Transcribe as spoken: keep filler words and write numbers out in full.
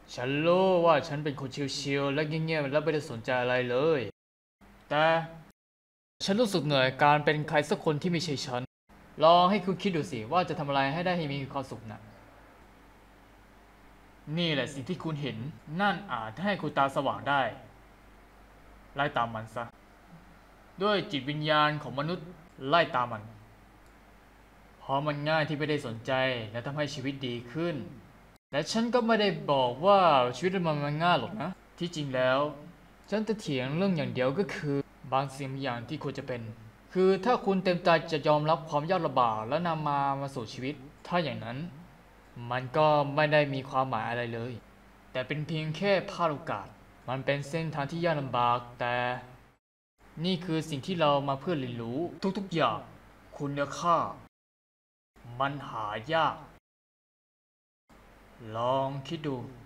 ฉันรู้ว่าฉันเป็นคนชิลๆและเงียบๆและไม่ได้สนใจอะไรเลยแต่ฉันรู้สึกเหนื่อยการเป็นใครสักคนที่ไม่ใช่ฉันลองให้คุณคิดดูสิว่าจะทำอะไรให้ได้ให้มีความสุขนะนี่แหละสิ่งที่คุณเห็นนั่นอาจให้คุณตาสว่างได้ไล่ตามมันซะด้วยจิตวิญญาณของมนุษย์ไล่ตามมันเพราะมันง่ายที่ไม่ได้สนใจและทำให้ชีวิตดีขึ้นและฉันก็ไม่ได้บอกว่าชีวิตมันมันง่ายหรอกนะที่จริงแล้วฉันจะเถียงเรื่องอย่างเดียวก็คือบางสิ่งบางอย่างที่ควรจะเป็นคือถ้าคุณเต็มใจจะยอมรับความยากลำบากและนำมามาสู่ชีวิตถ้าอย่างนั้นมันก็ไม่ได้มีความหมายอะไรเลยแต่เป็นเพียงแค่พลาดโอกาสมันเป็นเส้นทางที่ยากลำบากแต่นี่คือสิ่งที่เรามาเพื่อเรียนรู้ทุกๆอย่างคุณค่ามันหายากลองคิดดู